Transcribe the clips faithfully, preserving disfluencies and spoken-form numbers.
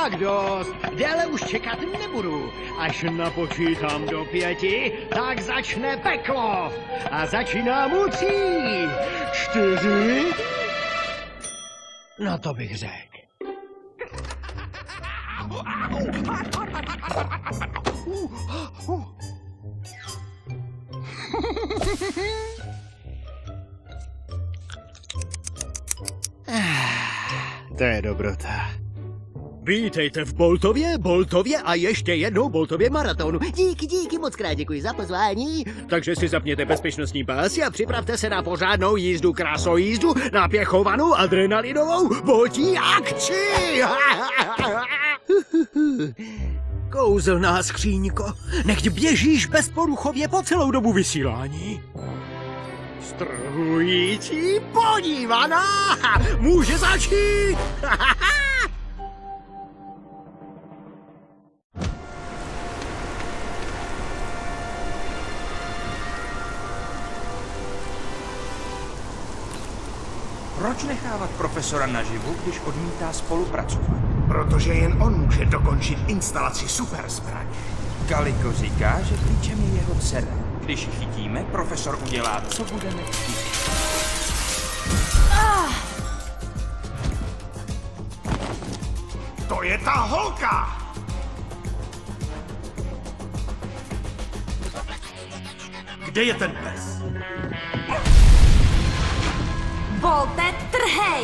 Tak dost, déle už čekat nebudu. Až napočítám do pěti, tak začne peklo. A začínám u tří, čtyři, no to bych řekl. To je dobrota. Vítejte v Boltově, Boltově a ještě jednou Boltově maratonu. Díky, díky, moc krát děkuji za pozvání. Takže si zapněte bezpečnostní pásy a připravte se na pořádnou jízdu, krasojízdu, napěchovanou adrenalinovou boltí akci. Kouzelná skříňko, nechť běžíš bezporuchově po celou dobu vysílání. Strhující podívaná, může začít. Proč nechávat profesora naživu, když odmítá spolupracovat? Protože jen on může dokončit instalaci superzbraně. Kaliko říká, že klíčem je jeho dcera. Když ji chytíme, profesor udělá, co budeme chtít. Ah! To je ta holka! Kde je ten pes? Volte, trhej!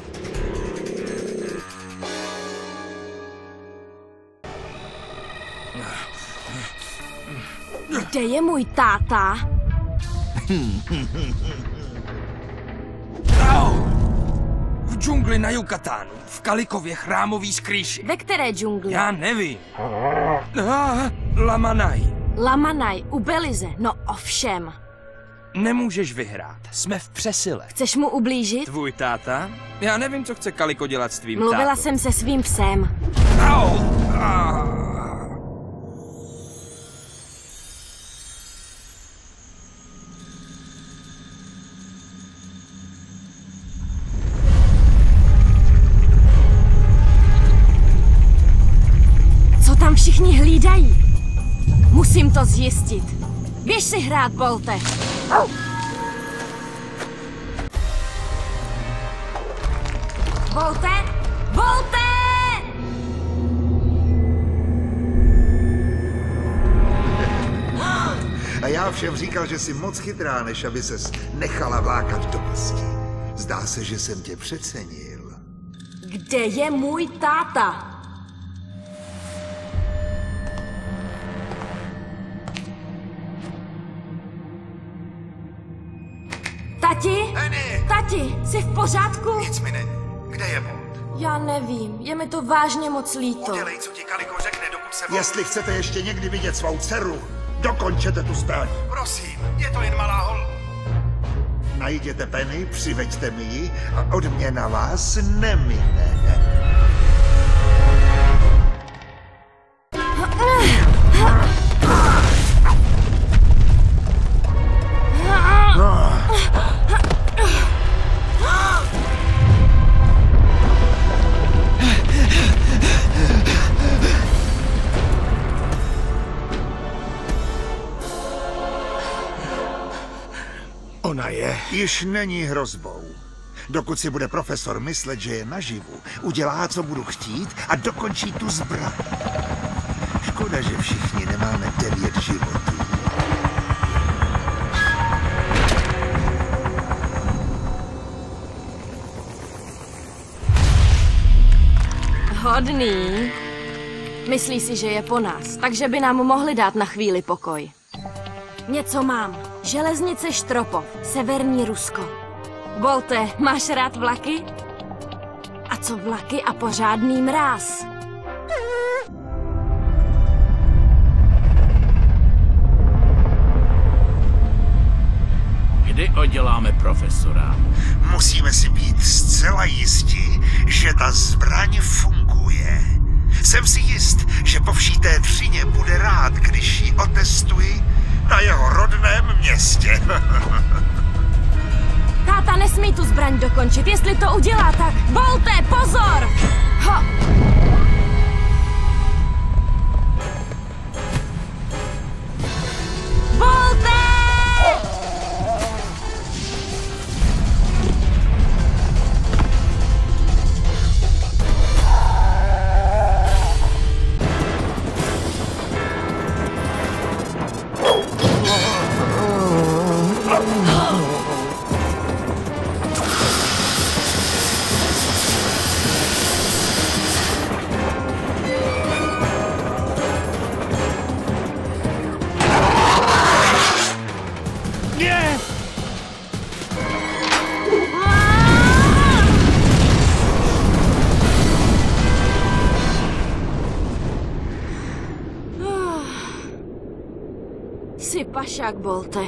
Kde je můj táta? V džungli na Yucatánu, v Kalikově chrámový skrýši. Ve které džungli? Já nevím. Ah, Lamanaj. Lamanaj, u Belize, no ovšem. Nemůžeš vyhrát, jsme v přesile. Chceš mu ublížit? Tvůj táta? Já nevím, co chce Kaliko dělat s tvým Mluvila tátou. jsem se svým psem. Au! Ah. Co tam všichni hlídají? Musím to zjistit. Běž si hrát, Bolte. Bolte! Bolte! A já všem říkal, že jsi moc chytrá, než aby ses nechala vlákat do pasti. Zdá se, že jsem tě přecenil. Kde je můj táta? Tati? Henny! Tati, jsi v pořádku? Nic mi není. Kde je Bolt? Já nevím, je mi to vážně moc líto. Udělej, co ti Kaliko řekne, dokud se... Jestli chcete ještě někdy vidět svou dceru, dokončete tu zbraň. Prosím, je to jen malá hol... Najděte Penny, přiveďte mi ji a odměna vás nemine. Ona je... Již není hrozbou. Dokud si bude profesor myslet, že je naživu, udělá, co budu chtít a dokončí tu zbraň. Škoda, že všichni nemáme devět životů. Hodný. Myslí si, že je po nás, takže by nám mohli dát na chvíli pokoj. Něco mám. Železnice Štropov, severní Rusko. Bolte, máš rád vlaky? A co vlaky a pořádný mráz? Kdy odděláme profesora? Musíme si být zcela jistí, že ta zbraň funguje. Jsem si jist, že po vší té třině bude rád, když ji otestuji na jeho rodném městě. Táta nesmí tu zbraň dokončit, jestli to udělá, tak... Bolte, pozor! Ho! Jsi pašák, Bolte.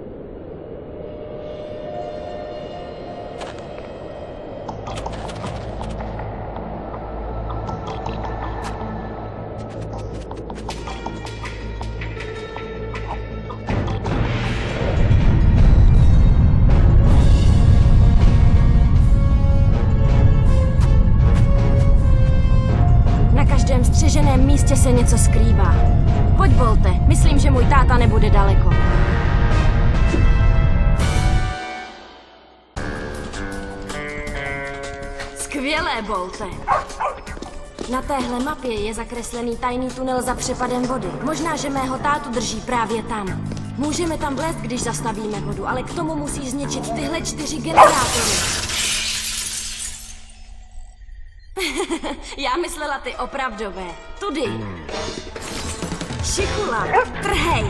Na každém střeženém místě se něco skrývá. Pojď, Bolte, myslím, že můj táta nebude daleko. Skvělé, Bolte. Na téhle mapě je zakreslený tajný tunel za přepadem vody. Možná, že mého tátu drží právě tam. Můžeme tam vlézt, když zastavíme vodu, ale k tomu musíš zničit tyhle čtyři generátory. Já myslela ty opravdové. Tudy. Šichula, trhej!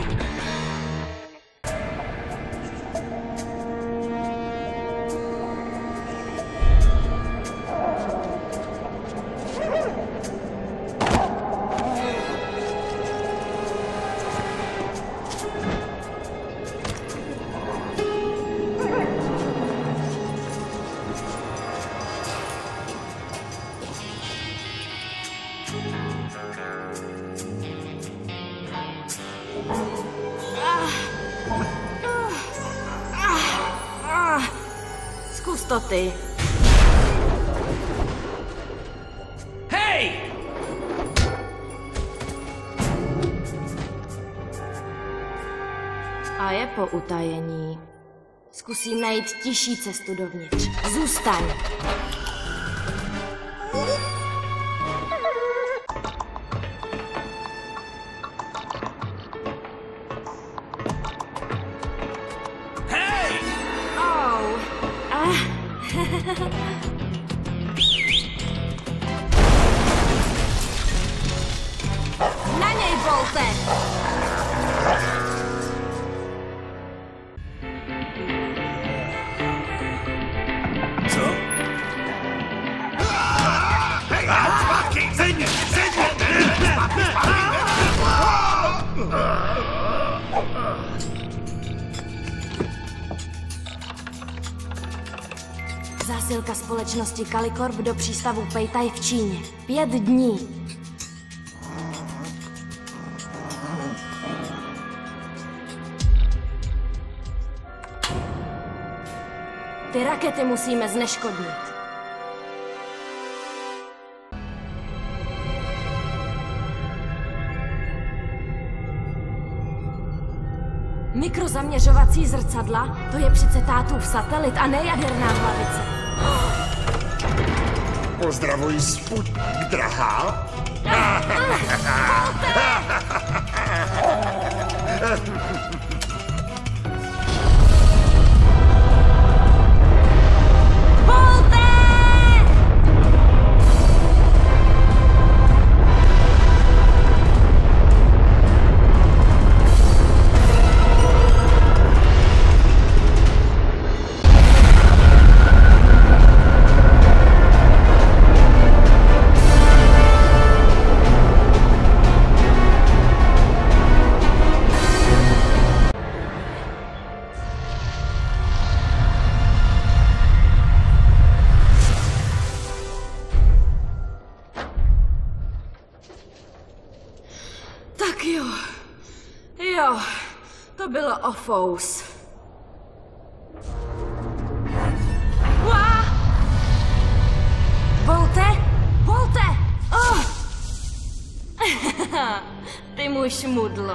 Zkus to ty. Hej! A je po utajení. Zkusím najít tižší cestu dovnitř. Zůstaň. Hej! Oh. Ah. Na něj, Bolte! Co? Hej, zpátky! Sedni! Sedni! Zpátky, zpátky! Zásilka společnosti Calicorp do přístavu Pejtaj v Číně. Pět dní. Ty rakety musíme zneškodnit. Mikrozaměřovací zrcadla? To je přece tátův satelit a ne jaderná hlavice. Pozdravuj, Sputnik, drahá. Tak jo. Jo, to bylo ofous. Uá! Bolte? Bolte! Oh! Ty můj šmudlo.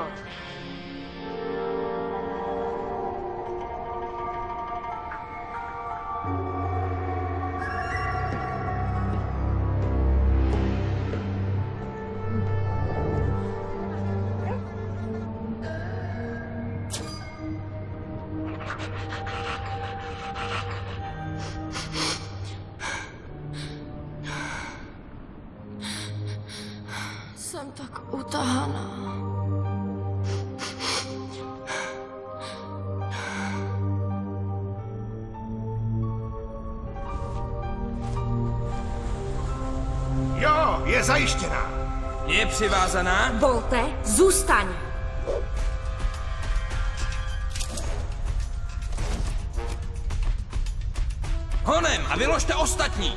Jsem tak utahaná. Jo, je zajištěná. Je přivázaná? Bolte, zůstaň. Honem a vyložte ostatní!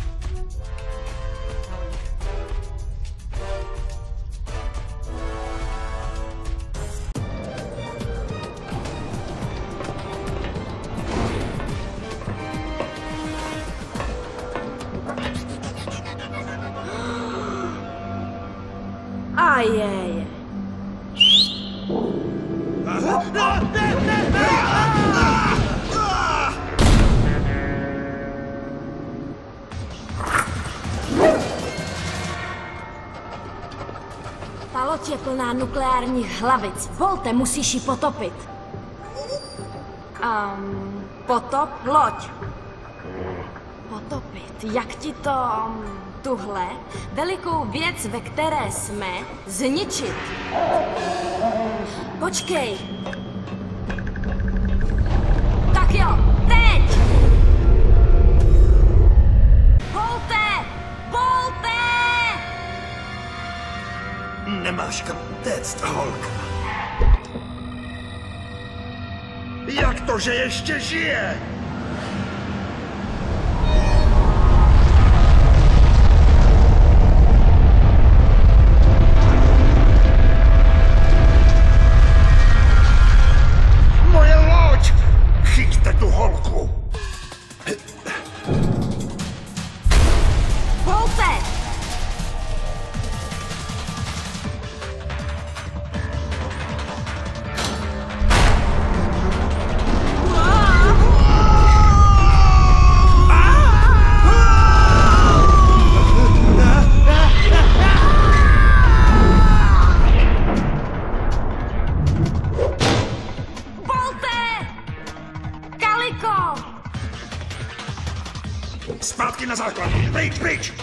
Ajej. Ta loď je plná nukleárních hlavic. Volte, musíš ji potopit. Um, potop loď. Potopit. Jak ti to... Um, tuhle velikou věc, ve které jsme, zničit. Počkej. Tak jo, teď! Volte! Volte! Nemáš kam téct, holka. Jak to, že ještě žije? Zpátky na základ! Pryč, pryč!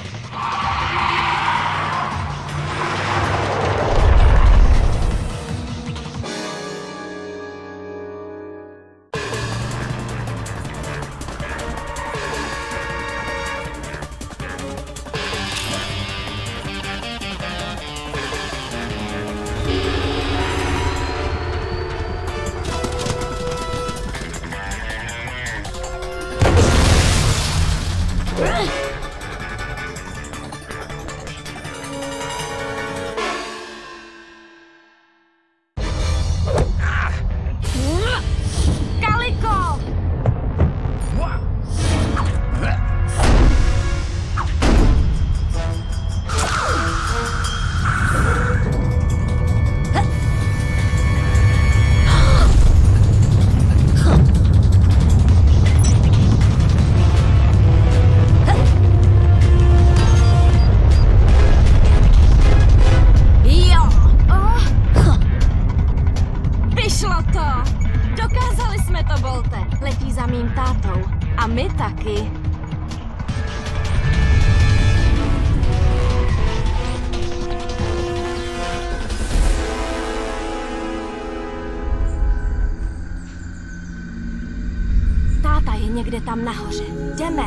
Někde tam nahoře. Jdeme.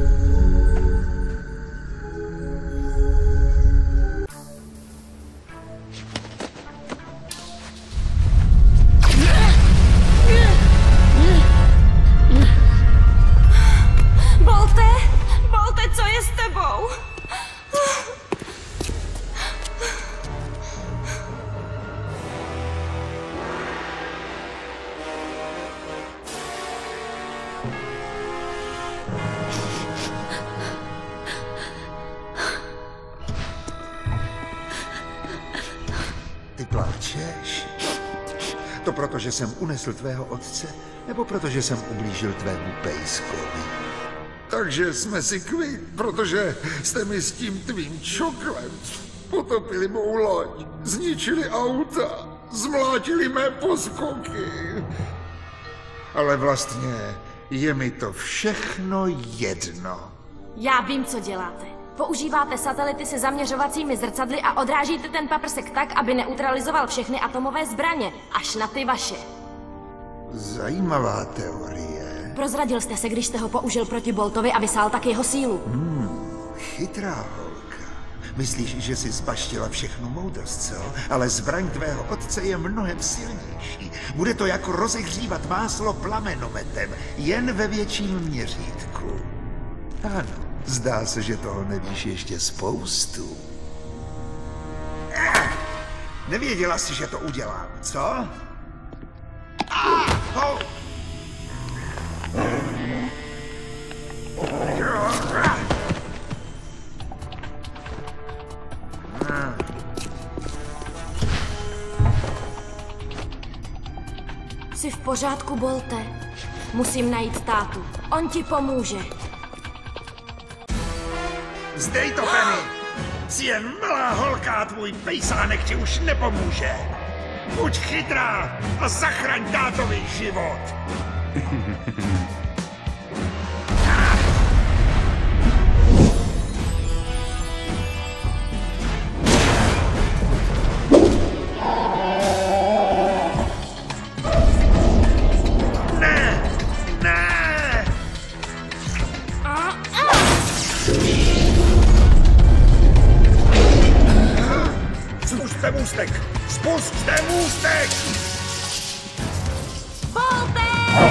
Volte, Volte, co je s tebou? Ty pláčeš? To proto, že jsem unesl tvého otce, nebo protože jsem ublížil tvému pejskovi? Takže jsme si kvit, protože jste mi s tím tvým čoklem potopili mou loď, zničili auta, zmlátili mé poskoky. Ale vlastně je mi to všechno jedno. Já vím, co děláte. Používáte satelity se zaměřovacími zrcadly a odrážíte ten paprsek tak, aby neutralizoval všechny atomové zbraně, až na ty vaše. Zajímavá teorie. Prozradil jste se, když jste ho použil proti Boltovi a vysál tak jeho sílu. Hmm, chytrá holka. Myslíš, že jsi zbaštila všechnu moudrost, co? Ale zbraň tvého otce je mnohem silnější. Bude to jako rozehřívat máslo plamenometem, jen ve větším měřítku. Ano, zdá se, že toho nevíš ještě spoustu. Eh, nevěděla jsi, že to udělám, co? Ah, oh. Jsi v pořádku, Bolte? Musím najít tátu. On ti pomůže. Zdej to, Penny! Jsi jen malá holka a tvůj pejsánek ti už nepomůže. Buď chytrá a zachraň tátovi život. Spusťte můstek! Spusťte můstek! Bolte!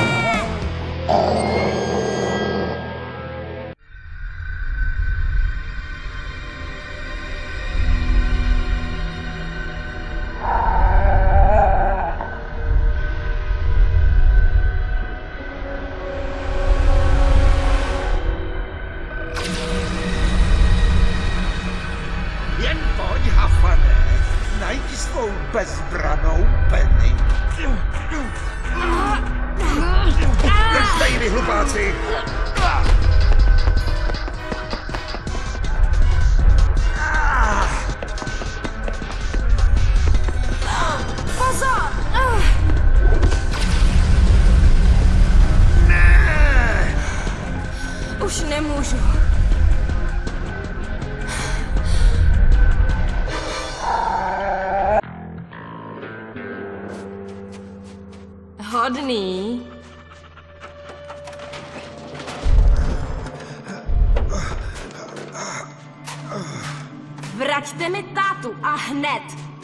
Jen pojď, Hafané, najdi svou bezbranou Penny. Držte ji, vy hlupáci! Pozor! Ne! Už nemůžu. Hodný. Vraťte mi tátu a hned.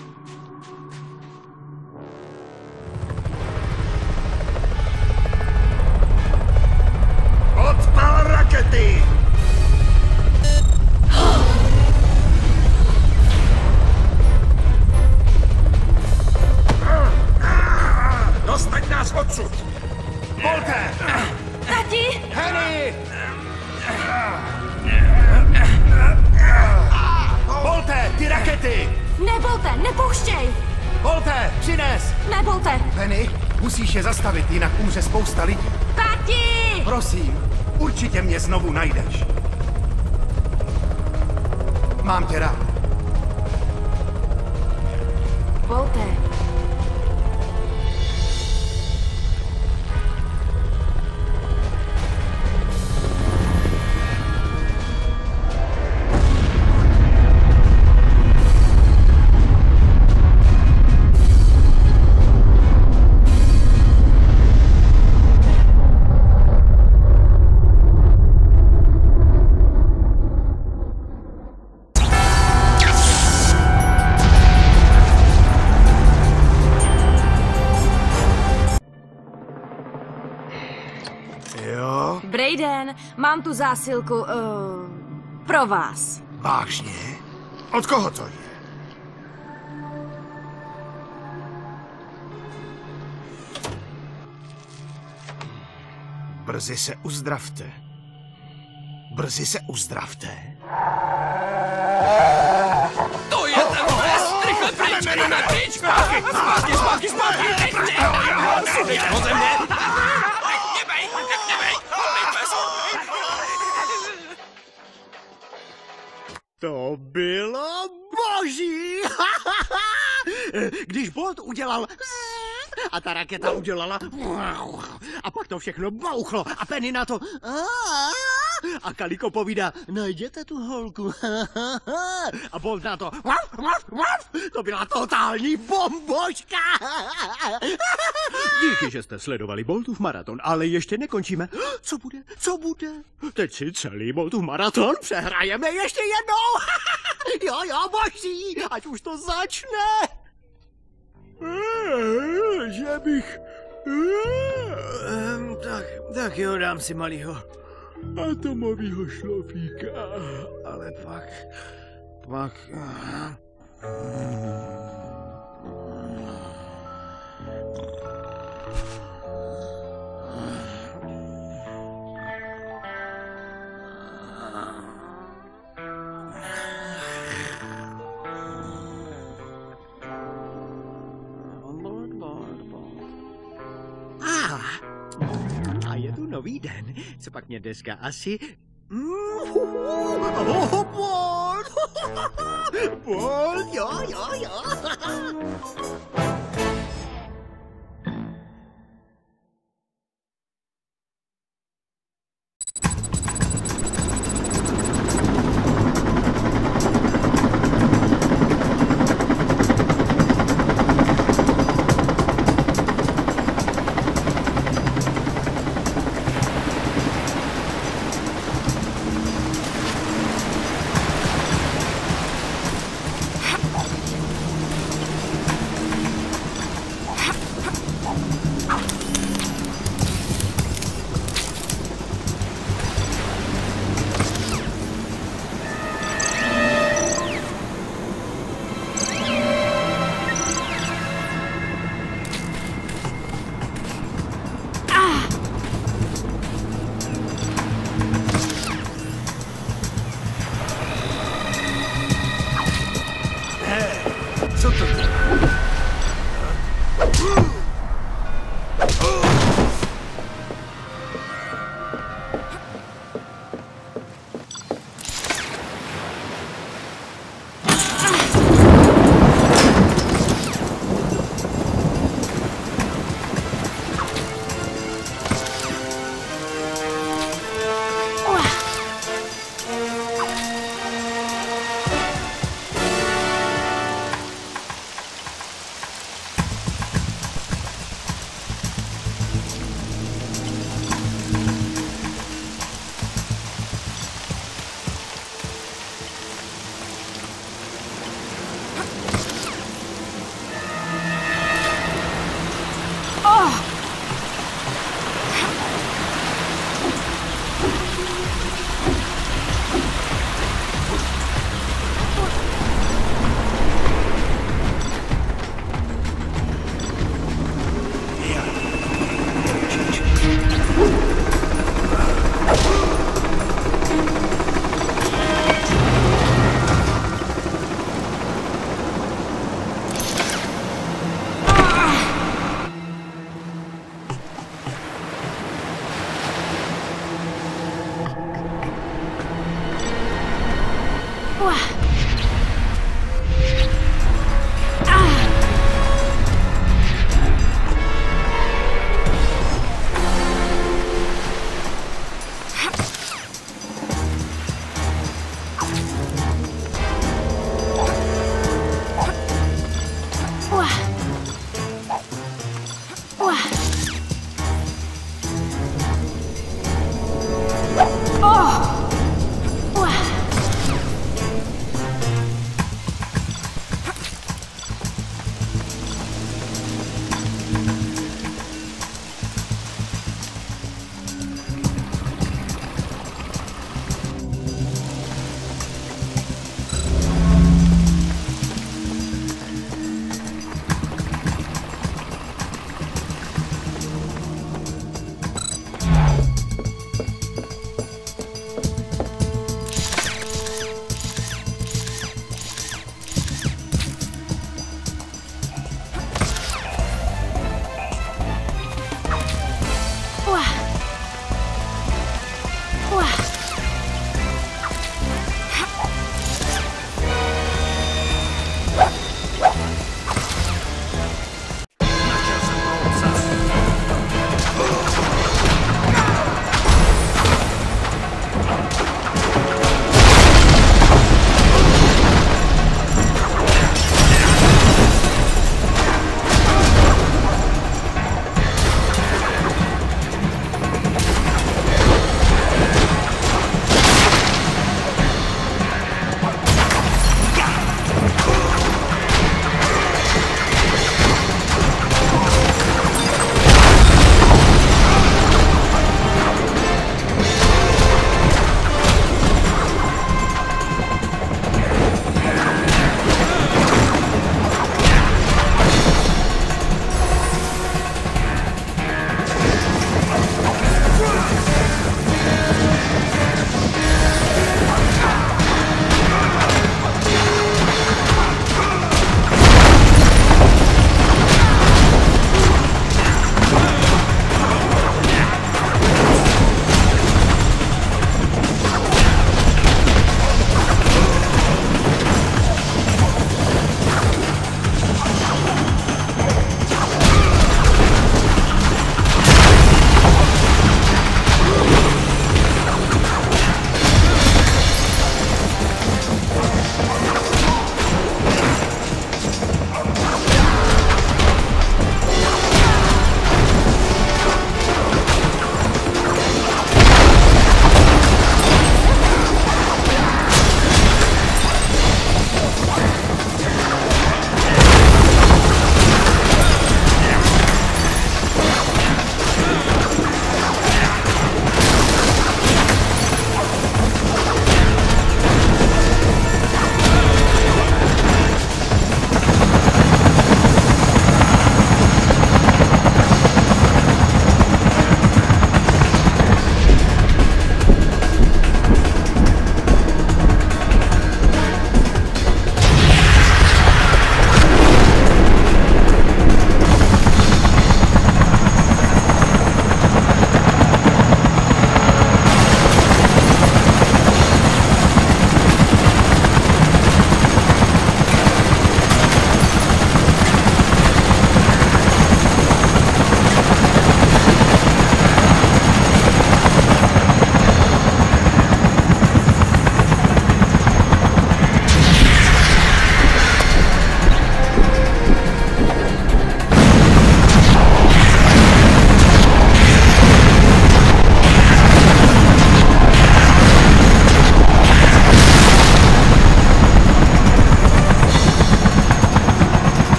Odpal rakety! Dostaň nás odsud! Volte! Tati! Penny! Volte, ty rakety! Nebolte, nepouštěj! Volte, přines! Nebolte! Penny, musíš je zastavit, jinak umře spousta lidí. Tati! Prosím, určitě mě znovu najdeš. Mám tě rád. Bolte. Brayden, mám tu zásilku uh, pro vás. Vážně? Od koho to je? Brzy se uzdravte. Brzy se uzdravte. To je ten pes! Rychle pryč! Rychle pryč! Zpátky! Zpátky! Zpátky! Zpátky! Teď ode mě! Nebej! Nebej! To bylo boží! Když Bolt udělal a ta raketa udělala a pak to všechno bouchlo a Penny na to a Kaliko povídá, najděte tu holku a Bolt na to to byla totální bomboška! Díky, že jste sledovali Boltův maraton, ale ještě nekončíme. Co bude? Co bude? Teď si celý Boltův maraton přehrajeme ještě jednou! Jo, jo, boží, ať už to začne! Že bych... Tak, tak jo, dám si malýho. atomového šlofíka. Ale pak... pak... A je tu nový den. Co pak mě dneska asi... Oh, Bolt! Bolt, jo, jo, jo.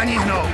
ani hnout.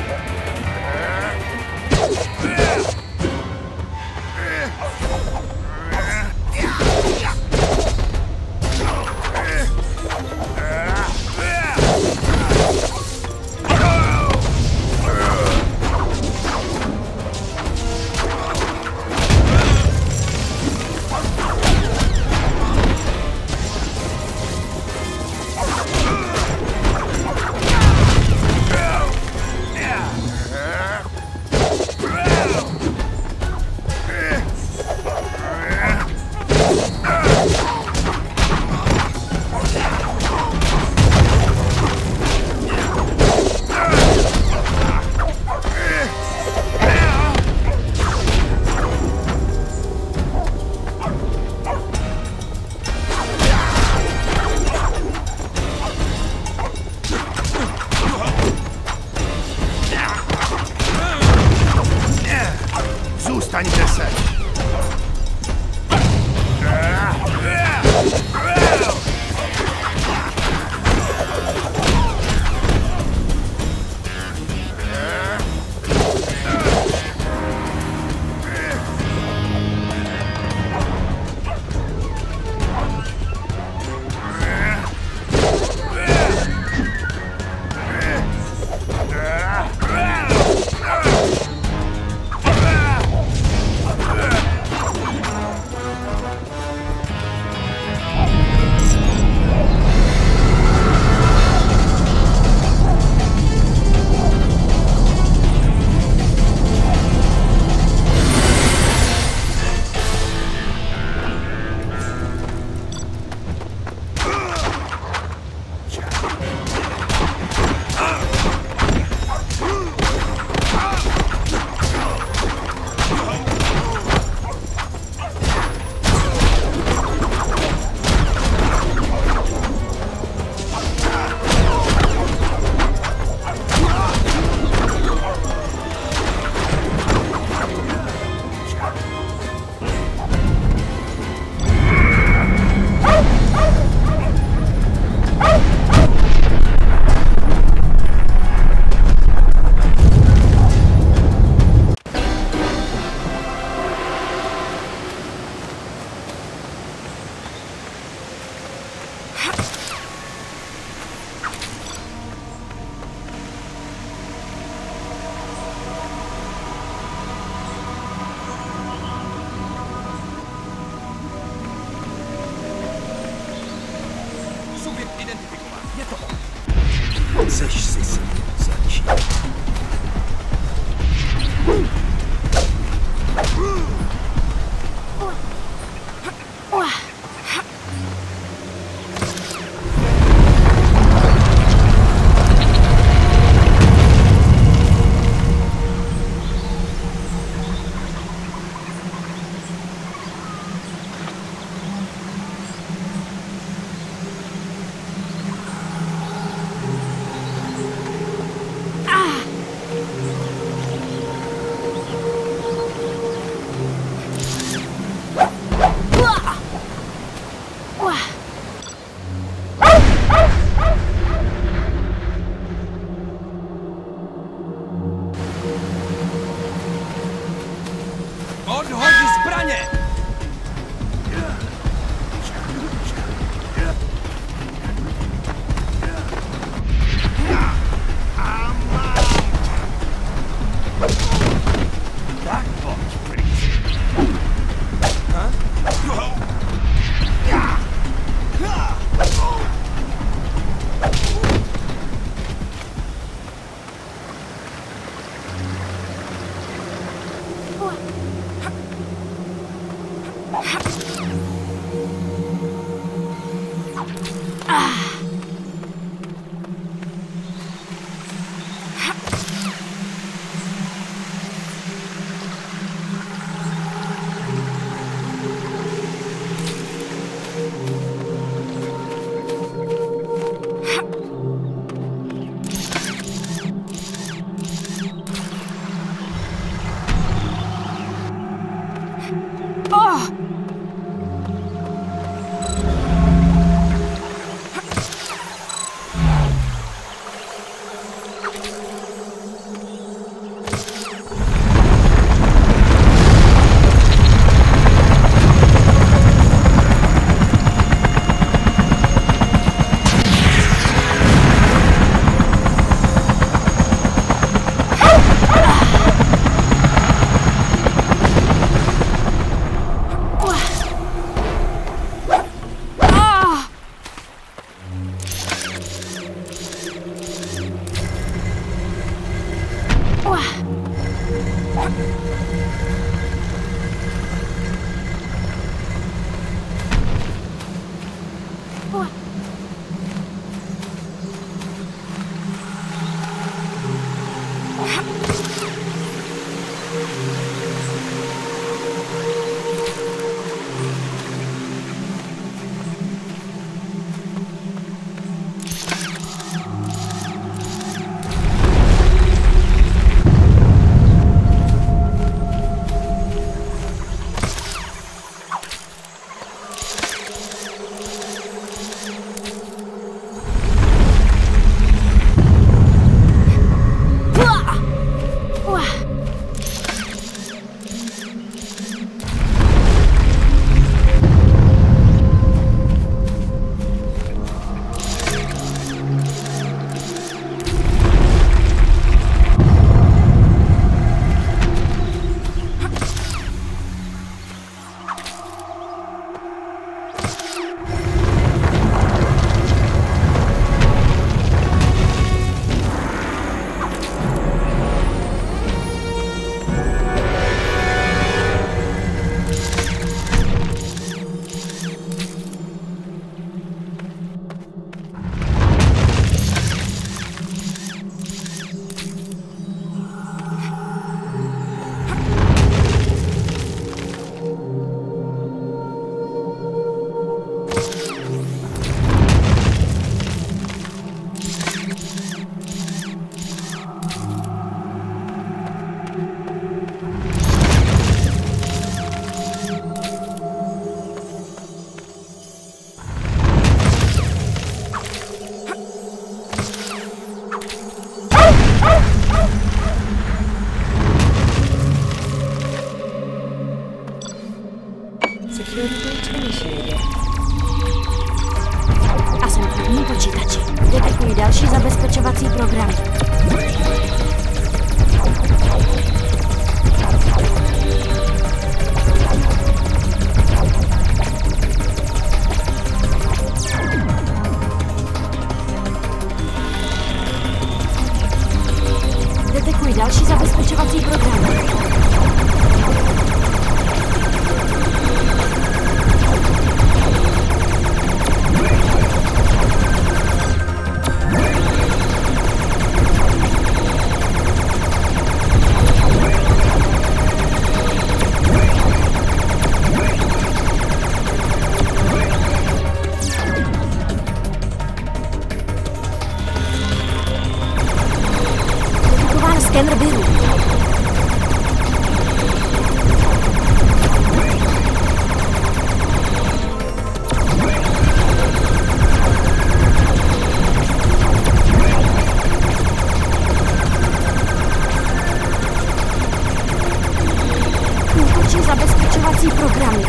Zůstaňte se! Chceš si si začít. zabezpečovací programy. Detekuji další zabezpečovací programy. Skener viru. Útočí zabezpečovací programy.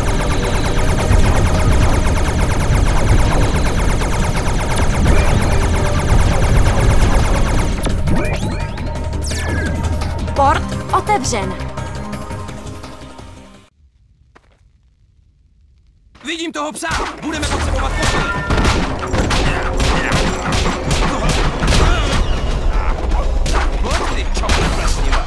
Port otevřen. Vidím toho psa! Budeme potřebovat posily! Pojď ty čopy plesniva!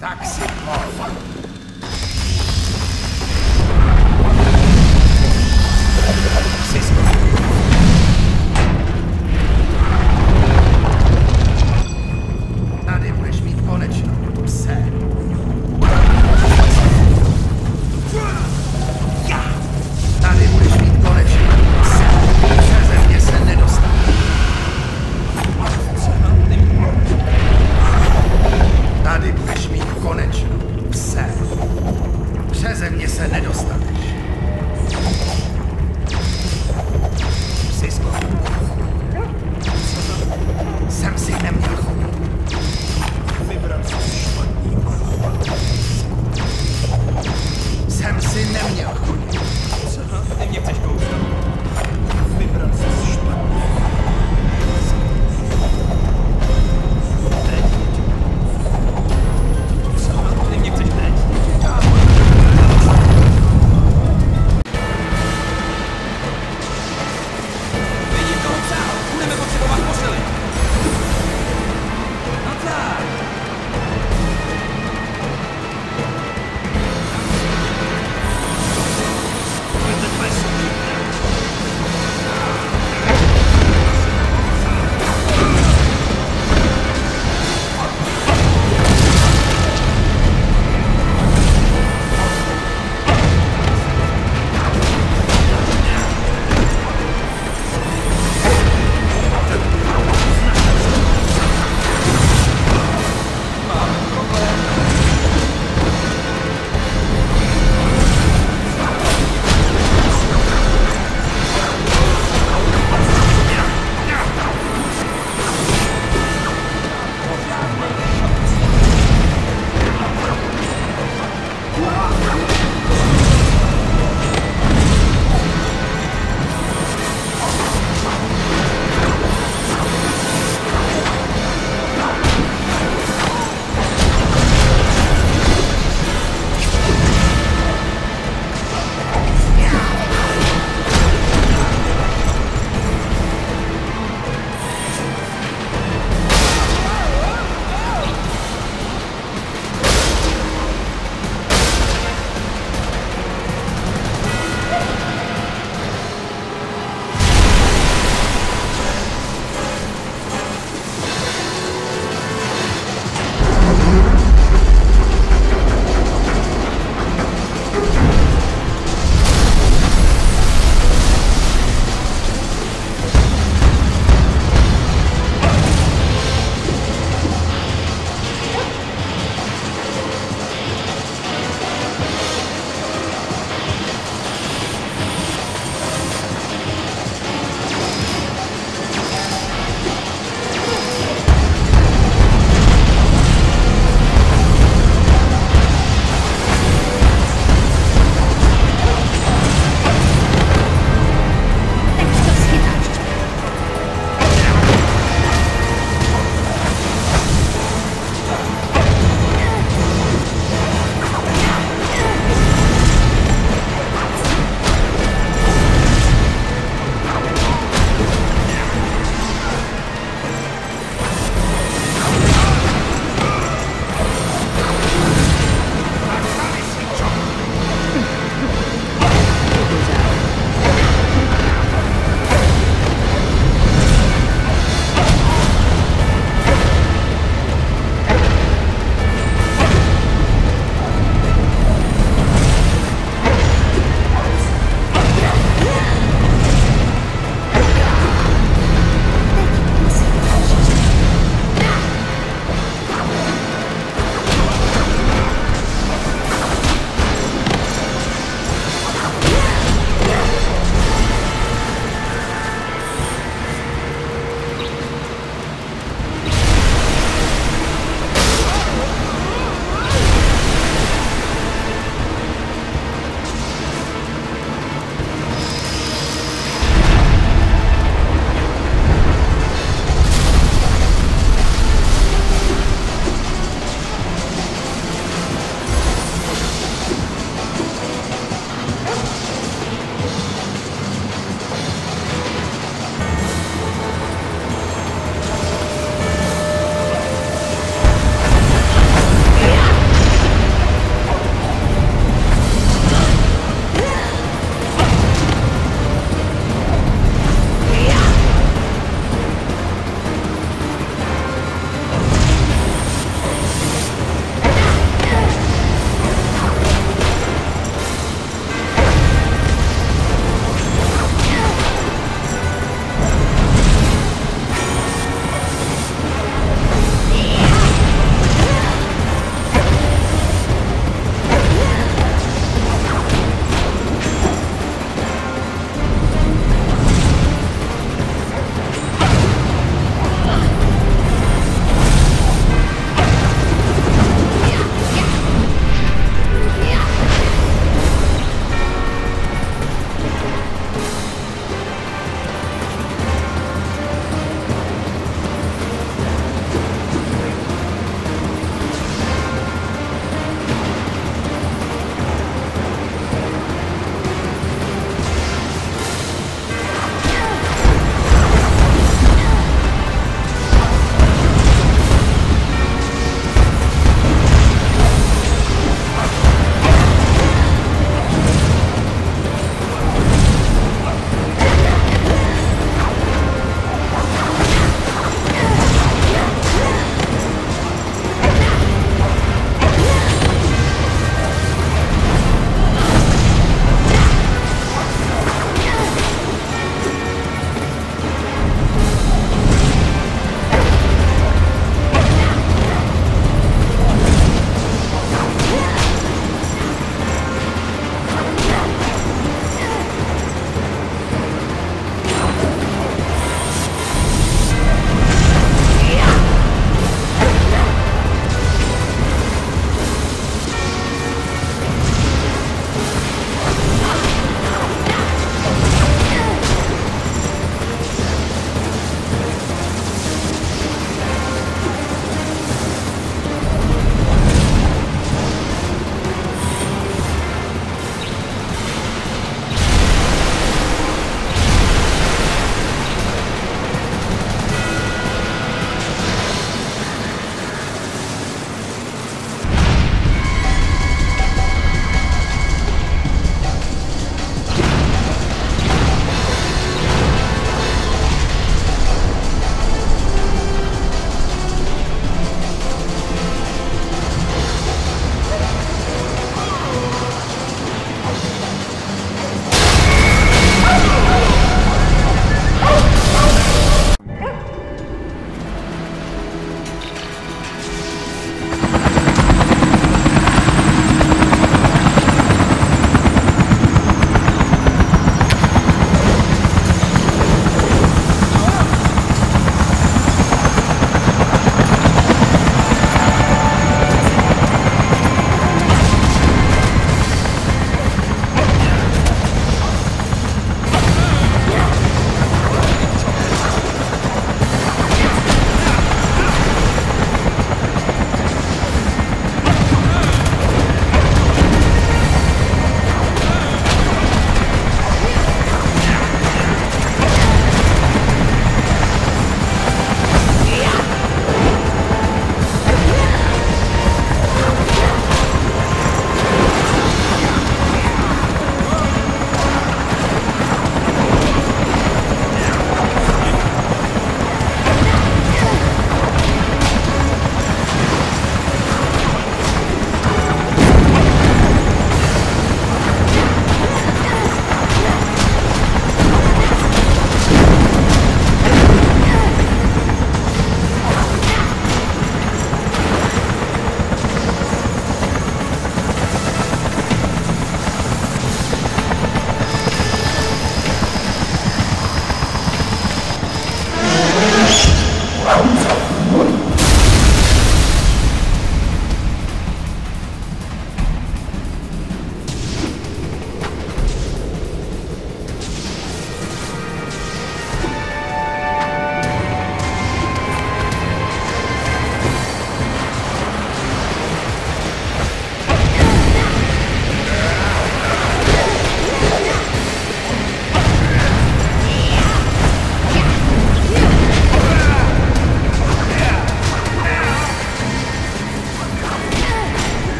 Tak si pojď. Tady budeš mít konečnou, pse. Tady budeš mít konečnou, pse. Přeze mě se nedostane. Tady budeš mít konečnou.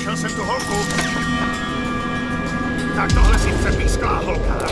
Našel jsem tu holku. Tak tohle si přepísklá holka.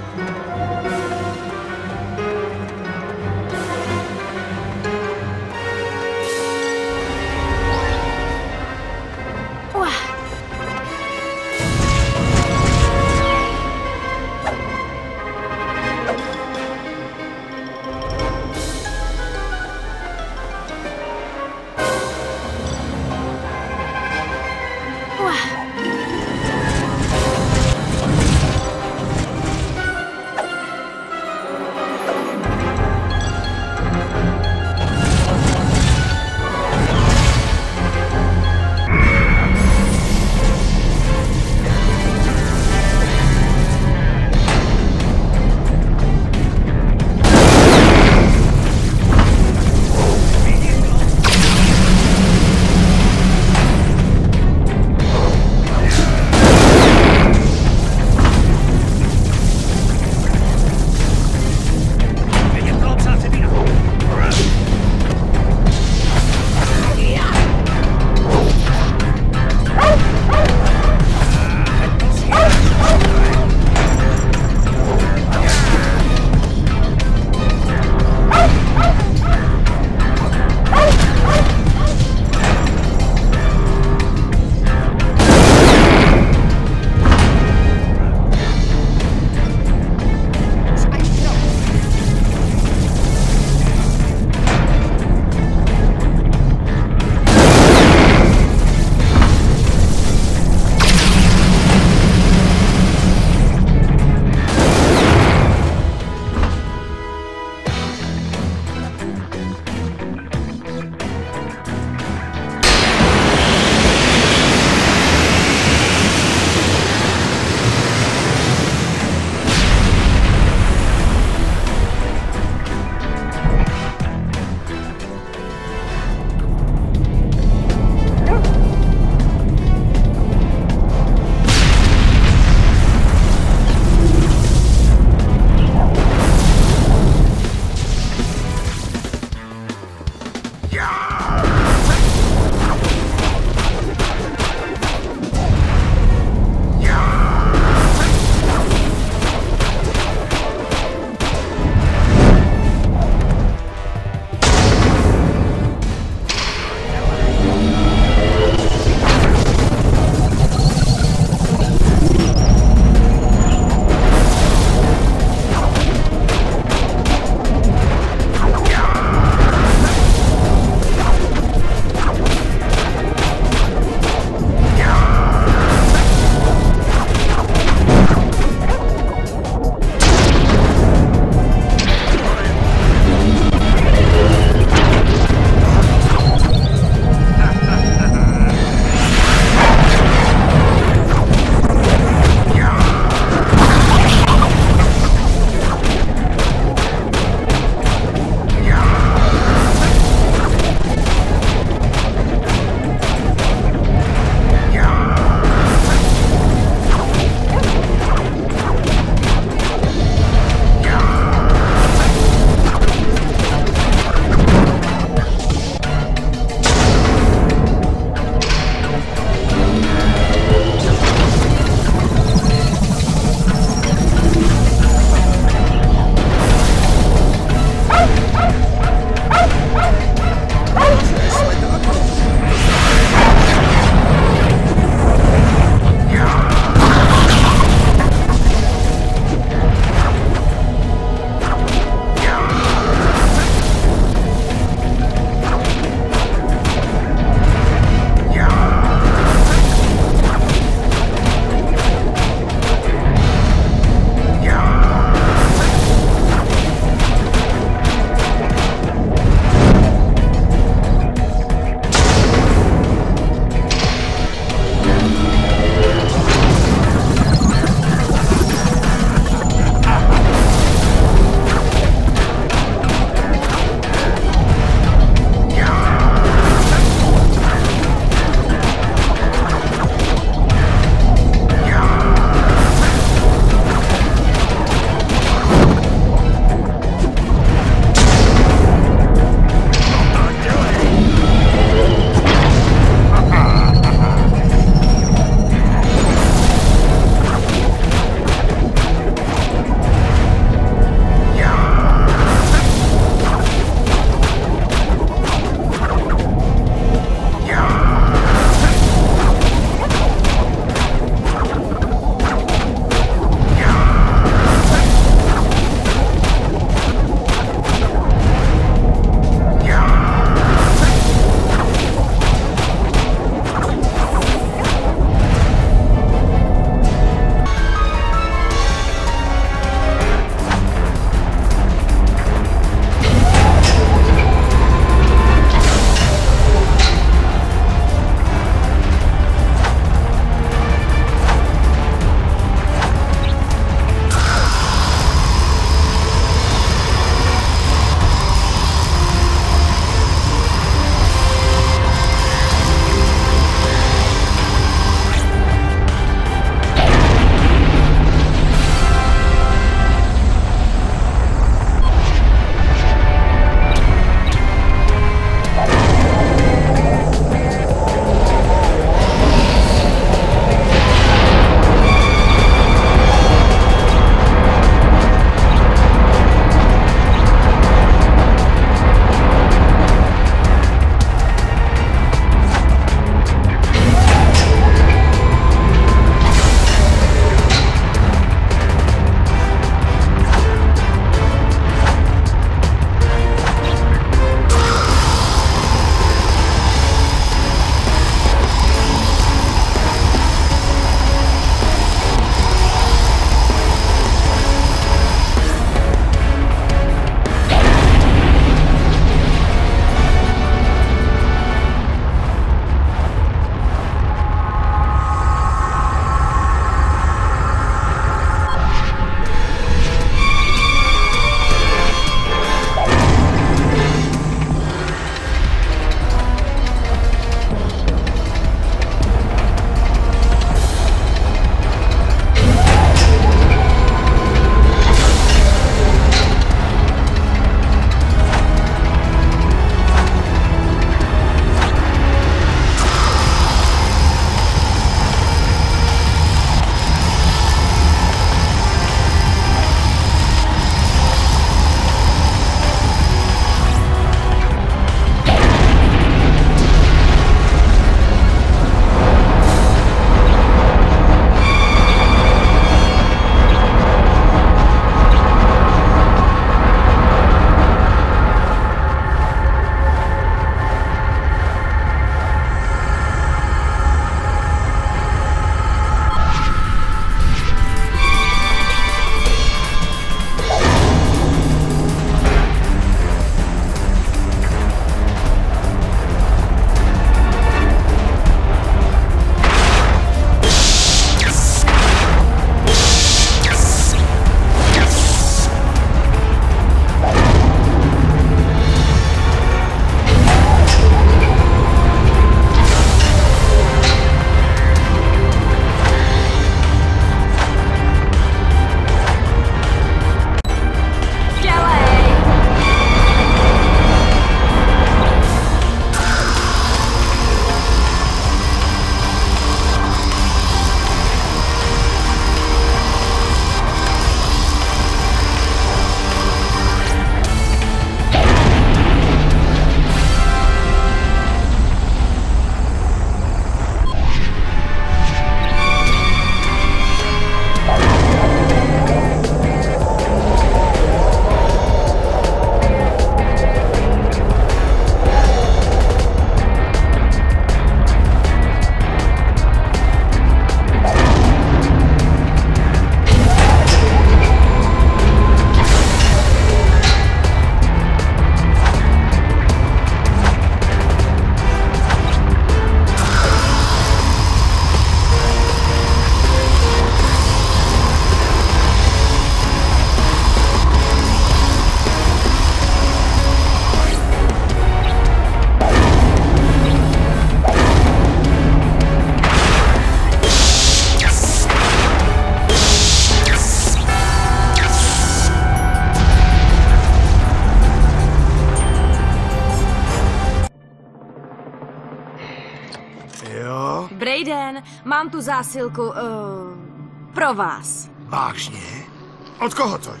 Jo? Brayden, mám tu zásilku uh, pro vás. Vážně? Od koho to je?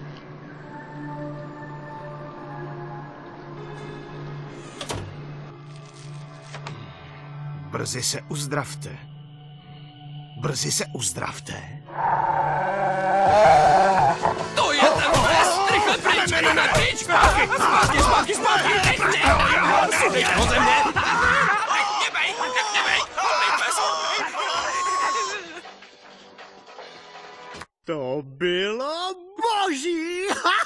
Brzy se uzdravte. Brzy se uzdravte. To je ten pes! Rychle pryč! Rychle pryč! Zpátky! Zpátky! Zpátky! Zpátky! Teď ne! Dejte ho ze mě! Nebej! Nebej! Hodnej pes! To bylo boží!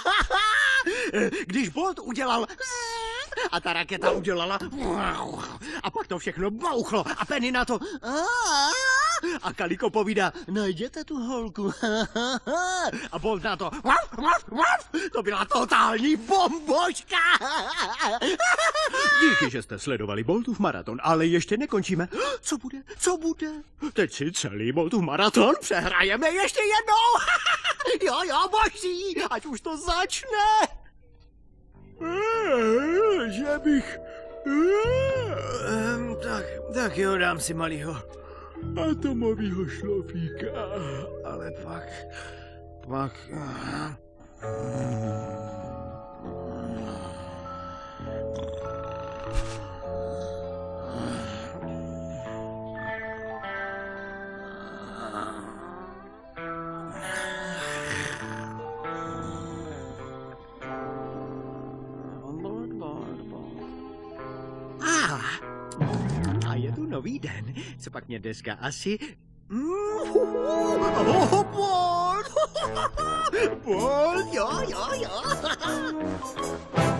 Když Bolt udělal a ta raketa udělala a pak to všechno bouchlo a Penny na to a Kaliko povídá, najděte tu holku a Bolt na to to byla totální bomboška. Díky, že jste sledovali Boltův maraton, ale ještě nekončíme. Co bude? Co bude? Teď si celý Boltův maraton přehrajeme ještě jednou. Jo, jo, boží, ať už to začne. Že bych... Tak, tak jo, dám si malýho atomovýho šlofíka, ale pak... pak... A je tu nový den, co pak mě dneska asi... Oh, Bolt! Bolt, jo, jo, jo.